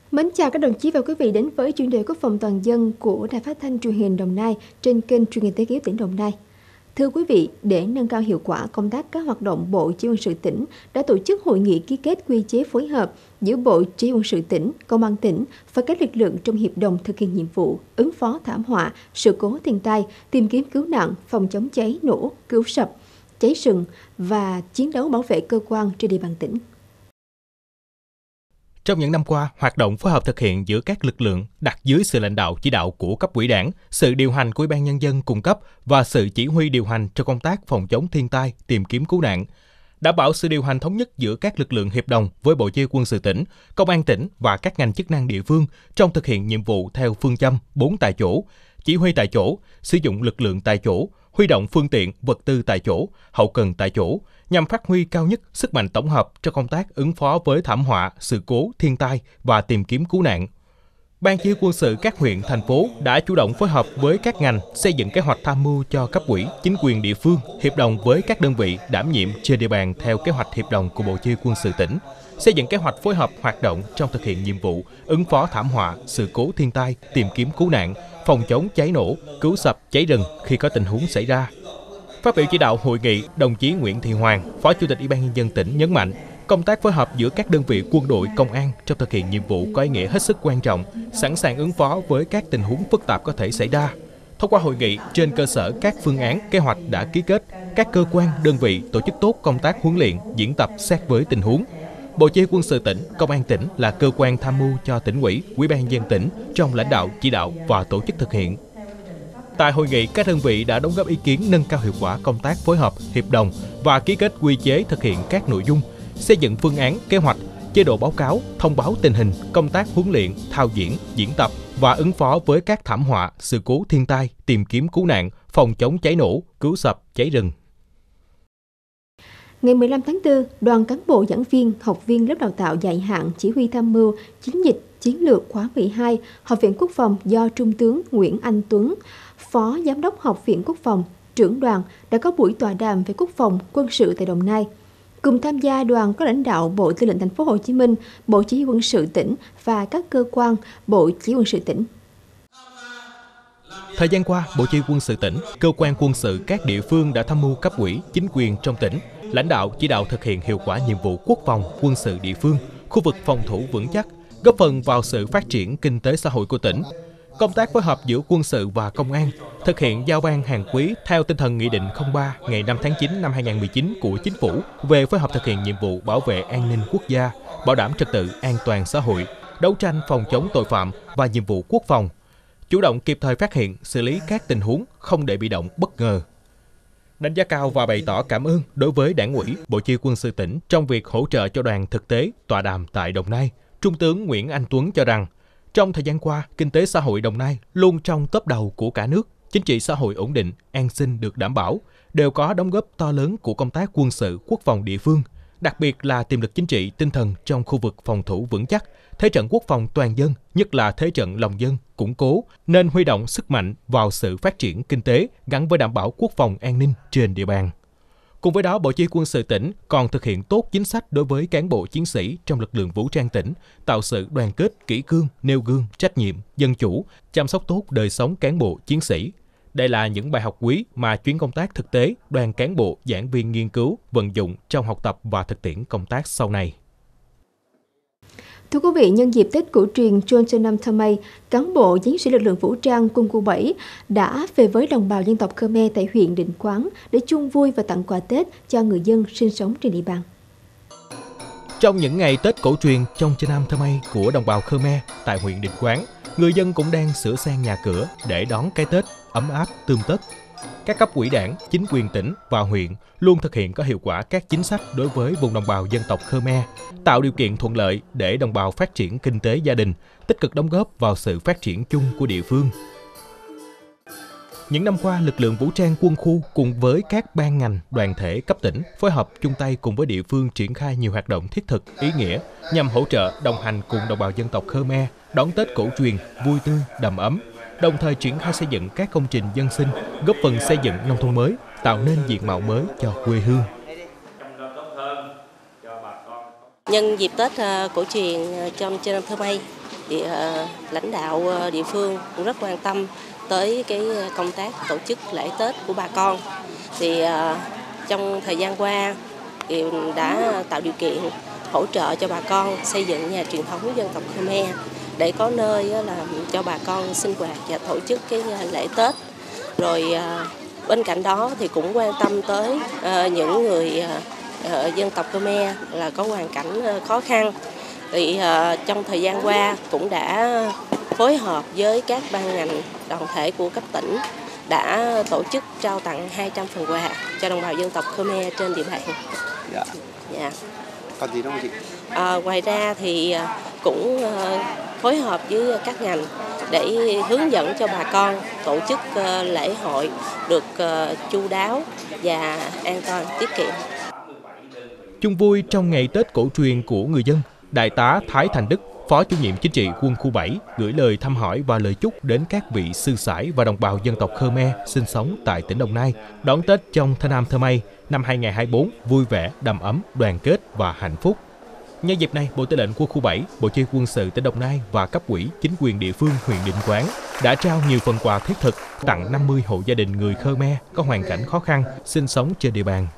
Mến chào các đồng chí và quý vị đến với chuyên đề quốc phòng toàn dân của Đài Phát thanh Truyền hình Đồng Nai trên kênh Truyền hình Tế Ký tỉnh Đồng Nai. Thưa quý vị, để nâng cao hiệu quả công tác các hoạt động, Bộ Chỉ huy quân sự tỉnh đã tổ chức hội nghị ký kết quy chế phối hợp giữa Bộ Chỉ huy quân sự tỉnh, Công an tỉnh và các lực lượng trong hiệp đồng thực hiện nhiệm vụ ứng phó thảm họa, sự cố thiên tai, tìm kiếm cứu nạn, phòng chống cháy nổ, cứu sập, cháy rừng và chiến đấu bảo vệ cơ quan trên địa bàn tỉnh. Trong những năm qua, hoạt động phối hợp thực hiện giữa các lực lượng đặt dưới sự lãnh đạo chỉ đạo của cấp ủy Đảng, sự điều hành của Ủy ban Nhân dân cung cấp và sự chỉ huy điều hành trong công tác phòng chống thiên tai, tìm kiếm cứu nạn, đảm bảo sự điều hành thống nhất giữa các lực lượng hiệp đồng với Bộ Chỉ huy quân sự tỉnh, Công an tỉnh và các ngành chức năng địa phương trong thực hiện nhiệm vụ theo phương châm 4 tại chỗ, chỉ huy tại chỗ, sử dụng lực lượng tại chỗ, huy động phương tiện, vật tư tại chỗ, hậu cần tại chỗ, nhằm phát huy cao nhất sức mạnh tổng hợp trong công tác ứng phó với thảm họa, sự cố, thiên tai và tìm kiếm cứu nạn. Ban Chỉ huy quân sự các huyện, thành phố đã chủ động phối hợp với các ngành xây dựng kế hoạch tham mưu cho cấp ủy, chính quyền địa phương, hiệp đồng với các đơn vị đảm nhiệm trên địa bàn theo kế hoạch hiệp đồng của Bộ Chỉ huy quân sự tỉnh, xây dựng kế hoạch phối hợp hoạt động trong thực hiện nhiệm vụ ứng phó thảm họa, sự cố thiên tai, tìm kiếm cứu nạn, phòng chống cháy nổ, cứu sập, cháy rừng khi có tình huống xảy ra. Phát biểu chỉ đạo hội nghị, đồng chí Nguyễn Thị Hoàng, Phó Chủ tịch Ủy ban Nhân dân tỉnh nhấn mạnh, công tác phối hợp giữa các đơn vị quân đội, công an trong thực hiện nhiệm vụ có ý nghĩa hết sức quan trọng, sẵn sàng ứng phó với các tình huống phức tạp có thể xảy ra. Thông qua hội nghị, trên cơ sở các phương án, kế hoạch đã ký kết, các cơ quan, đơn vị tổ chức tốt công tác huấn luyện, diễn tập sát với tình huống. Bộ Chỉ huy quân sự tỉnh, Công an tỉnh là cơ quan tham mưu cho tỉnh ủy, Ủy ban Nhân dân tỉnh trong lãnh đạo, chỉ đạo và tổ chức thực hiện. Tại hội nghị, các đơn vị đã đóng góp ý kiến nâng cao hiệu quả công tác phối hợp, hiệp đồng và ký kết quy chế thực hiện các nội dung, xây dựng phương án, kế hoạch, chế độ báo cáo, thông báo tình hình, công tác huấn luyện, thao diễn, diễn tập và ứng phó với các thảm họa, sự cố thiên tai, tìm kiếm cứu nạn, phòng chống cháy nổ, cứu sập, cháy rừng. Ngày 15 tháng 4, đoàn cán bộ giảng viên, học viên lớp đào tạo dài hạn chỉ huy tham mưu chiến dịch chiến lược khóa 12, Học viện Quốc phòng do Trung tướng Nguyễn Anh Tuấn, Phó Giám đốc Học viện Quốc phòng, trưởng đoàn đã có buổi tọa đàm về quốc phòng quân sự tại Đồng Nai. Cùng tham gia đoàn có lãnh đạo Bộ Tư lệnh Thành phố Hồ Chí Minh, Bộ Chỉ huy quân sự tỉnh và các cơ quan Bộ Chỉ huy quân sự tỉnh. Thời gian qua, Bộ Chỉ huy quân sự tỉnh, cơ quan quân sự các địa phương đã tham mưu cấp ủy, chính quyền trong tỉnh, lãnh đạo chỉ đạo thực hiện hiệu quả nhiệm vụ quốc phòng quân sự địa phương, khu vực phòng thủ vững chắc, góp phần vào sự phát triển kinh tế xã hội của tỉnh. Công tác phối hợp giữa quân sự và công an, thực hiện giao ban hàng quý theo tinh thần Nghị định 03 ngày 5 tháng 9 năm 2019 của Chính phủ về phối hợp thực hiện nhiệm vụ bảo vệ an ninh quốc gia, bảo đảm trật tự an toàn xã hội, đấu tranh phòng chống tội phạm và nhiệm vụ quốc phòng, chủ động kịp thời phát hiện, xử lý các tình huống không để bị động bất ngờ. Đánh giá cao và bày tỏ cảm ơn đối với Đảng ủy, Bộ Chỉ huy quân sự tỉnh trong việc hỗ trợ cho đoàn thực tế tọa đàm tại Đồng Nai. Trung tướng Nguyễn Anh Tuấn cho rằng, trong thời gian qua, kinh tế xã hội Đồng Nai luôn trong top đầu của cả nước, chính trị xã hội ổn định, an sinh được đảm bảo, đều có đóng góp to lớn của công tác quân sự quốc phòng địa phương, đặc biệt là tiềm lực chính trị tinh thần trong khu vực phòng thủ vững chắc, thế trận quốc phòng toàn dân, nhất là thế trận lòng dân, củng cố, nên huy động sức mạnh vào sự phát triển kinh tế gắn với đảm bảo quốc phòng an ninh trên địa bàn. Cùng với đó, Bộ Chỉ huy quân sự tỉnh còn thực hiện tốt chính sách đối với cán bộ chiến sĩ trong lực lượng vũ trang tỉnh, tạo sự đoàn kết, kỷ cương, nêu gương, trách nhiệm, dân chủ, chăm sóc tốt đời sống cán bộ chiến sĩ. Đây là những bài học quý mà chuyến công tác thực tế đoàn cán bộ, giảng viên nghiên cứu, vận dụng trong học tập và thực tiễn công tác sau này. Thưa quý vị, nhân dịp Tết cổ truyền Chôn Trân Nam Thơ Mây, cán bộ chiến sĩ lực lượng vũ trang quân khu 7 đã về với đồng bào dân tộc Khmer tại huyện Định Quán để chung vui và tặng quà Tết cho người dân sinh sống trên địa bàn. Trong những ngày Tết cổ truyền Chôn Trân Nam Thơ Mây của đồng bào Khmer tại huyện Định Quán, người dân cũng đang sửa sang nhà cửa để đón cái Tết ấm áp tươm tất. Các cấp ủy Đảng, chính quyền tỉnh và huyện luôn thực hiện có hiệu quả các chính sách đối với vùng đồng bào dân tộc Khmer, tạo điều kiện thuận lợi để đồng bào phát triển kinh tế gia đình, tích cực đóng góp vào sự phát triển chung của địa phương. Những năm qua, lực lượng vũ trang quân khu cùng với các ban ngành, đoàn thể cấp tỉnh phối hợp chung tay cùng với địa phương triển khai nhiều hoạt động thiết thực, ý nghĩa nhằm hỗ trợ, đồng hành cùng đồng bào dân tộc Khmer đón Tết cổ truyền vui tươi, đầm ấm, đồng thời triển khai xây dựng các công trình dân sinh, góp phần xây dựng nông thôn mới, tạo nên diện mạo mới cho quê hương. Nhân dịp Tết cổ truyền Chôn Trân Nam Thơ Mây, thì lãnh đạo địa phương cũng rất quan tâm tới cái công tác tổ chức lễ Tết của bà con. Thì trong thời gian qua thì đã tạo điều kiện hỗ trợ cho bà con xây dựng nhà truyền thống dân tộc Khmer để có nơi là cho bà con sinh hoạt và tổ chức cái lễ Tết. Rồi bên cạnh đó thì cũng quan tâm tới những người dân tộc Khmer là có hoàn cảnh khó khăn. Thì trong thời gian qua cũng đã phối hợp với các ban ngành đoàn thể của cấp tỉnh đã tổ chức trao tặng 200 phần quà cho đồng bào dân tộc Khmer trên địa bàn. Dạ. Còn gì nữa không chị? Ngoài ra thì cũng phối hợp với các ngành để hướng dẫn cho bà con tổ chức lễ hội được chu đáo và an toàn, tiết kiệm. Chung vui trong ngày Tết cổ truyền của người dân, Đại tá Thái Thành Đức, Phó Chủ nhiệm Chính trị Quân khu 7 gửi lời thăm hỏi và lời chúc đến các vị sư sãi và đồng bào dân tộc Khmer sinh sống tại tỉnh Đồng Nai đón Tết trong Thanh Nam Thơ Mây năm 2024 vui vẻ, đầm ấm, đoàn kết và hạnh phúc. Nhân dịp này, Bộ Tư lệnh Quân khu 7, Bộ Chỉ huy Quân sự tỉnh Đồng Nai và cấp ủy chính quyền địa phương huyện Định Quán đã trao nhiều phần quà thiết thực tặng 50 hộ gia đình người Khmer có hoàn cảnh khó khăn sinh sống trên địa bàn.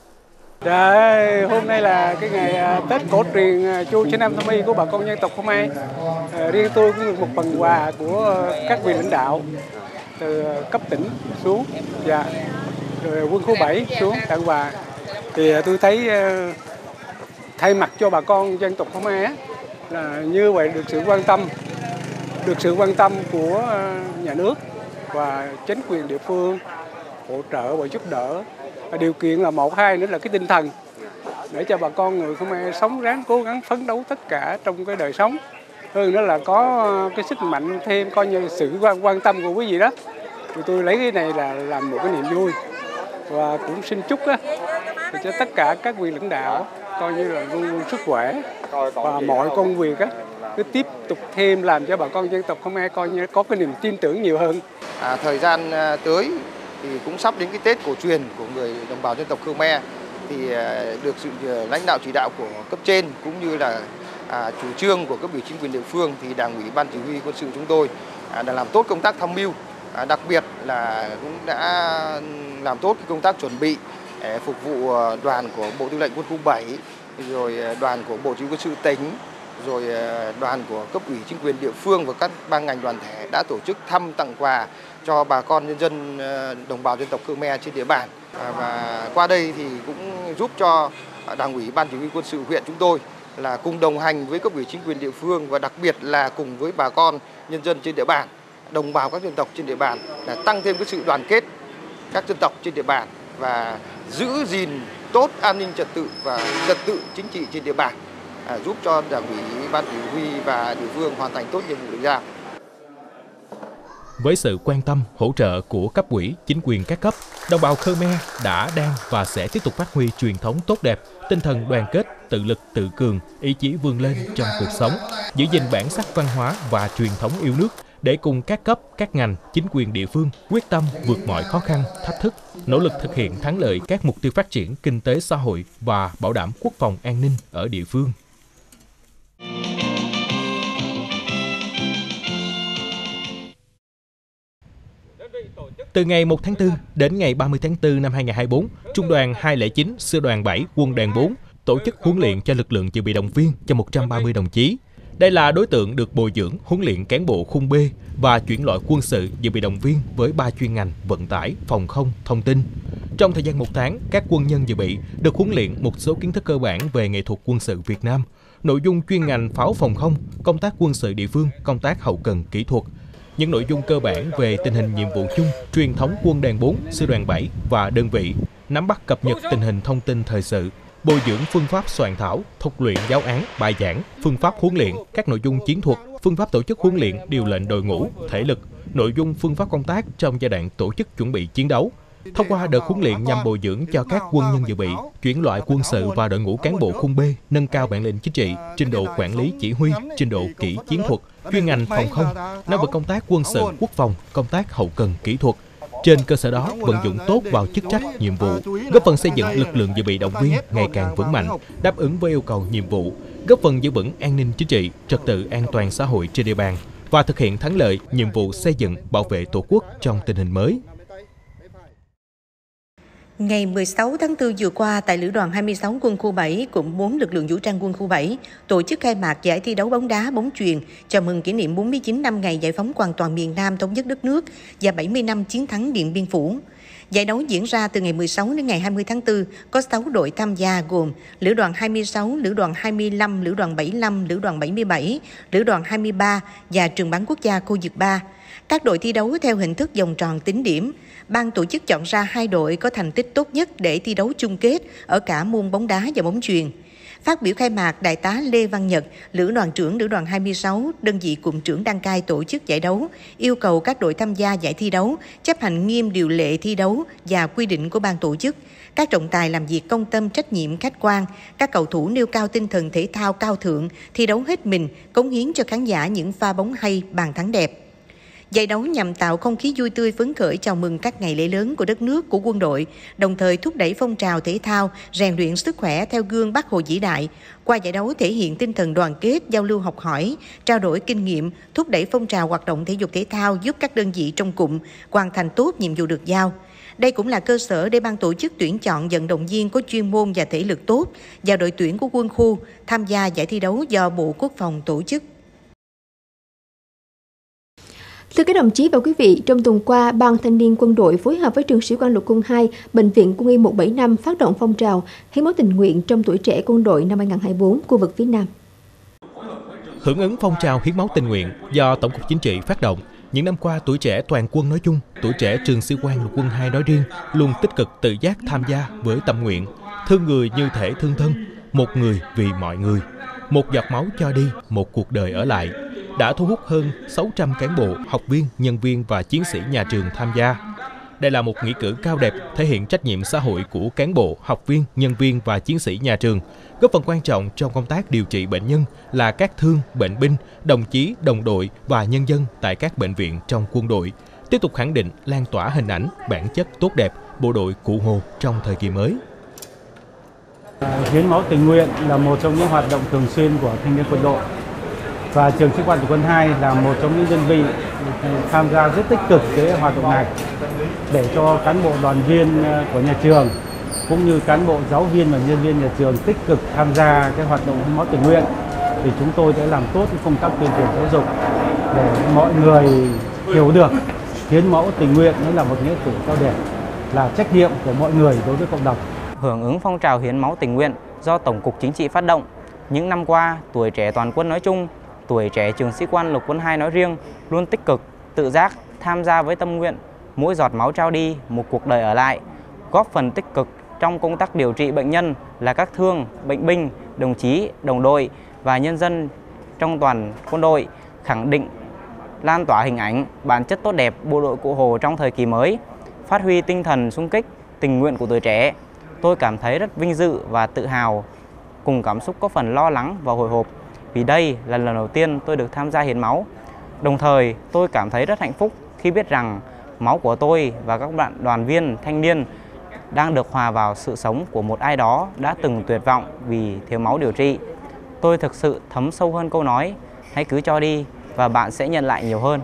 Hôm nay là cái ngày Tết cổ truyền Chu Thanh Nam Thơ Mây của bà con dân tộc Khmer. Riêng tôi cũng được một phần quà của các vị lãnh đạo từ cấp tỉnh xuống và rồi Quân khu 7 xuống tặng quà. Thì tôi thấy thay mặt cho bà con dân tộc Khmer là như vậy được sự quan tâm của nhà nước và chính quyền địa phương hỗ trợ và giúp đỡ. Điều kiện là 1, 2 nữa là cái tinh thần để cho bà con người Khmer sống ráng cố gắng phấn đấu tất cả trong cái đời sống. Hơn nữa là có cái sức mạnh thêm coi như sự quan tâm của quý vị đó. Thì tôi lấy cái này là làm một cái niềm vui và cũng xin chúc cho tất cả các vị lãnh đạo coi như là luôn luôn sức khỏe và mọi công việc cứ tiếp tục thêm làm cho bà con dân tộc Khmer coi như có cái niềm tin tưởng nhiều hơn. Thời gian tới thì cũng sắp đến cái Tết cổ truyền của người đồng bào dân tộc Khmer, thì được sự lãnh đạo chỉ đạo của cấp trên cũng như là chủ trương của cấp ủy chính quyền địa phương thì Đảng ủy Ban Chỉ huy Quân sự chúng tôi đã làm tốt công tác tham mưu, đặc biệt là cũng đã làm tốt cái công tác chuẩn bị phục vụ đoàn của Bộ Tư lệnh Quân khu 7, rồi đoàn của Bộ Chỉ huy Quân sự tỉnh, rồi đoàn của cấp ủy chính quyền địa phương và các ban ngành đoàn thể đã tổ chức thăm tặng quà cho bà con nhân dân đồng bào dân tộc Khmer trên địa bàn. Và qua đây thì cũng giúp cho Đảng ủy Ban Chỉ huy Quân sự huyện chúng tôi là cùng đồng hành với cấp ủy chính quyền địa phương và đặc biệt là cùng với bà con nhân dân trên địa bàn, đồng bào các dân tộc trên địa bàn là tăng thêm cái sự đoàn kết các dân tộc trên địa bàn và giữ gìn tốt an ninh trật tự và trật tự chính trị trên địa bàn, giúp cho Đảng ủy Ban Chỉ huy và địa phương hoàn thành tốt nhiệm vụ được giao. Với sự quan tâm, hỗ trợ của cấp ủy, chính quyền các cấp, đồng bào Khmer đã, đang và sẽ tiếp tục phát huy truyền thống tốt đẹp, tinh thần đoàn kết, tự lực tự cường, ý chí vươn lên trong cuộc sống, giữ gìn bản sắc văn hóa và truyền thống yêu nước để cùng các cấp, các ngành, chính quyền địa phương quyết tâm vượt mọi khó khăn, thách thức, nỗ lực thực hiện thắng lợi các mục tiêu phát triển kinh tế xã hội và bảo đảm quốc phòng an ninh ở địa phương. Từ ngày 1 tháng 4 đến ngày 30 tháng 4 năm 2024, Trung đoàn 209, Sư đoàn 7, Quân đoàn 4 tổ chức huấn luyện cho lực lượng dự bị động viên cho 130 đồng chí. Đây là đối tượng được bồi dưỡng, huấn luyện cán bộ khung B và chuyển loại quân sự dự bị động viên với 3 chuyên ngành vận tải, phòng không, thông tin. Trong thời gian 1 tháng, các quân nhân dự bị được huấn luyện một số kiến thức cơ bản về nghệ thuật quân sự Việt Nam, nội dung chuyên ngành pháo phòng không, công tác quân sự địa phương, công tác hậu cần kỹ thuật. Những nội dung cơ bản về tình hình nhiệm vụ chung, truyền thống quân đoàn 4, sư đoàn 7 và đơn vị, nắm bắt cập nhật tình hình thông tin thời sự, bồi dưỡng phương pháp soạn thảo, thuật luyện giáo án, bài giảng, phương pháp huấn luyện, các nội dung chiến thuật, phương pháp tổ chức huấn luyện, điều lệnh đội ngũ, thể lực, nội dung phương pháp công tác trong giai đoạn tổ chức chuẩn bị chiến đấu. Thông qua đợt huấn luyện nhằm bồi dưỡng cho các quân nhân dự bị, chuyển loại quân sự và đội ngũ cán bộ khung B, nâng cao bản lĩnh chính trị, trình độ quản lý chỉ huy, trình độ kỹ chiến thuật, chuyên ngành phòng không, nắm vững công tác quân sự quốc phòng, công tác hậu cần kỹ thuật. Trên cơ sở đó, vận dụng tốt vào chức trách, nhiệm vụ, góp phần xây dựng lực lượng dự bị động viên ngày càng vững mạnh, đáp ứng với yêu cầu nhiệm vụ, góp phần giữ vững an ninh chính trị, trật tự an toàn xã hội trên địa bàn và thực hiện thắng lợi nhiệm vụ xây dựng, bảo vệ Tổ quốc trong tình hình mới. Ngày 16 tháng 4 vừa qua, tại Lữ đoàn 26 quân khu 7, cụm 4 lực lượng vũ trang quân khu 7 tổ chức khai mạc giải thi đấu bóng đá bóng chuyền chào mừng kỷ niệm 49 năm ngày giải phóng hoàn toàn miền Nam thống nhất đất nước và 70 năm chiến thắng Điện Biên Phủ. Giải đấu diễn ra từ ngày 16 đến ngày 20 tháng 4, có 6 đội tham gia gồm Lữ đoàn 26, Lữ đoàn 25, Lữ đoàn 75, Lữ đoàn 77, Lữ đoàn 23 và Trường bắn quốc gia khu vực 3. Các đội thi đấu theo hình thức vòng tròn tính điểm. Ban tổ chức chọn ra 2 đội có thành tích tốt nhất để thi đấu chung kết ở cả môn bóng đá và bóng chuyền. Phát biểu khai mạc, Đại tá Lê Văn Nhật, Lữ đoàn trưởng Lữ đoàn 26, đơn vị cụm trưởng đăng cai tổ chức giải đấu, yêu cầu các đội tham gia giải thi đấu chấp hành nghiêm điều lệ thi đấu và quy định của ban tổ chức. Các trọng tài làm việc công tâm, trách nhiệm, khách quan. Các cầu thủ nêu cao tinh thần thể thao cao thượng, thi đấu hết mình, cống hiến cho khán giả những pha bóng hay, bàn thắng đẹp. Giải đấu nhằm tạo không khí vui tươi phấn khởi chào mừng các ngày lễ lớn của đất nước, của quân đội, đồng thời thúc đẩy phong trào thể thao, rèn luyện sức khỏe theo gương Bác Hồ vĩ đại. Qua giải đấu thể hiện tinh thần đoàn kết, giao lưu học hỏi, trao đổi kinh nghiệm, thúc đẩy phong trào hoạt động thể dục thể thao, giúp các đơn vị trong cụm hoàn thành tốt nhiệm vụ được giao. Đây cũng là cơ sở để ban tổ chức tuyển chọn vận động viên có chuyên môn và thể lực tốt và đội tuyển của quân khu tham gia giải thi đấu do Bộ Quốc phòng tổ chức. Thưa các đồng chí và quý vị, trong tuần qua, Ban Thanh niên Quân đội phối hợp với Trường Sĩ quan Lục quân 2, Bệnh viện Quân y 175 phát động phong trào hiến máu tình nguyện trong tuổi trẻ quân đội năm 2024, khu vực phía Nam. Hưởng ứng phong trào hiến máu tình nguyện do Tổng cục Chính trị phát động, những năm qua tuổi trẻ toàn quân nói chung, tuổi trẻ Trường Sĩ quan Lục quân 2 nói riêng luôn tích cực tự giác tham gia với tâm nguyện thương người như thể thương thân, một người vì mọi người, một giọt máu cho đi, một cuộc đời ở lại, đã thu hút hơn 600 cán bộ, học viên, nhân viên và chiến sĩ nhà trường tham gia. Đây là một nghĩa cử cao đẹp thể hiện trách nhiệm xã hội của cán bộ, học viên, nhân viên và chiến sĩ nhà trường, góp phần quan trọng trong công tác điều trị bệnh nhân là các thương, bệnh binh, đồng chí, đồng đội và nhân dân tại các bệnh viện trong quân đội, tiếp tục khẳng định lan tỏa hình ảnh, bản chất tốt đẹp bộ đội Cụ Hồ trong thời kỳ mới. Hiến máu tình nguyện là một trong những hoạt động thường xuyên của thanh niên quân đội. Và Trường Sĩ quan Lục quân 2 là một trong những đơn vị tham gia rất tích cực cái hoạt động này để cho cán bộ đoàn viên của nhà trường cũng như cán bộ giáo viên và nhân viên nhà trường tích cực tham gia cái hoạt động hiến máu tình nguyện. Thì chúng tôi đã làm tốt cái công tác tuyên truyền giáo dục để mọi người hiểu được hiến máu tình nguyện nó là một nghĩa cử cao đẹp, là trách nhiệm của mọi người đối với cộng đồng. Hưởng ứng phong trào hiến máu tình nguyện do Tổng cục Chính trị phát động, những năm qua tuổi trẻ toàn quân nói chung, tuổi trẻ Trường Sĩ quan Lục quân 2 nói riêng luôn tích cực, tự giác tham gia với tâm nguyện mỗi giọt máu trao đi, một cuộc đời ở lại, góp phần tích cực trong công tác điều trị bệnh nhân là các thương, bệnh binh, đồng chí, đồng đội và nhân dân trong toàn quân đội, khẳng định lan tỏa hình ảnh, bản chất tốt đẹp bộ đội Cụ Hồ trong thời kỳ mới, phát huy tinh thần xung kích, tình nguyện của tuổi trẻ. Tôi cảm thấy rất vinh dự và tự hào, cùng cảm xúc có phần lo lắng và hồi hộp, vì đây là lần đầu tiên tôi được tham gia hiến máu. Đồng thời, tôi cảm thấy rất hạnh phúc khi biết rằng máu của tôi và các bạn đoàn viên thanh niên đang được hòa vào sự sống của một ai đó đã từng tuyệt vọng vì thiếu máu điều trị. Tôi thực sự thấm sâu hơn câu nói, hãy cứ cho đi và bạn sẽ nhận lại nhiều hơn.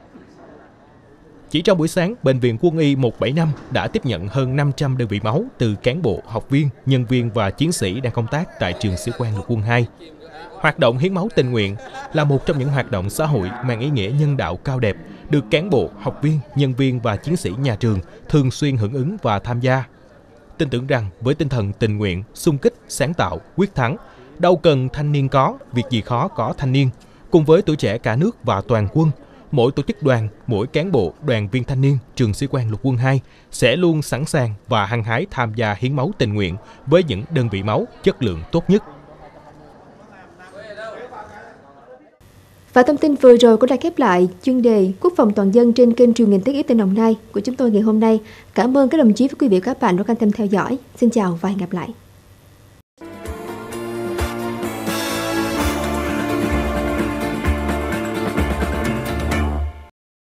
Chỉ trong buổi sáng, Bệnh viện Quân y 175 đã tiếp nhận hơn 500 đơn vị máu từ cán bộ, học viên, nhân viên và chiến sĩ đang công tác tại Trường Sĩ quan Lục quân 2. Hoạt động hiến máu tình nguyện là một trong những hoạt động xã hội mang ý nghĩa nhân đạo cao đẹp, được cán bộ, học viên, nhân viên và chiến sĩ nhà trường thường xuyên hưởng ứng và tham gia. Tin tưởng rằng với tinh thần tình nguyện, xung kích, sáng tạo, quyết thắng, đâu cần thanh niên có, việc gì khó có thanh niên, cùng với tuổi trẻ cả nước và toàn quân, mỗi tổ chức đoàn, mỗi cán bộ, đoàn viên thanh niên Trường Sĩ quan Lục quân 2 sẽ luôn sẵn sàng và hăng hái tham gia hiến máu tình nguyện với những đơn vị máu chất lượng tốt nhất. Và thông tin vừa rồi cũng đã khép lại chuyên đề Quốc phòng toàn dân trên kênh truyền hình Thiết Yếu tỉnh Đồng Nai của chúng tôi ngày hôm nay. Cảm ơn các đồng chí và quý vị và các bạn đã quan tâm theo dõi. Xin chào và hẹn gặp lại.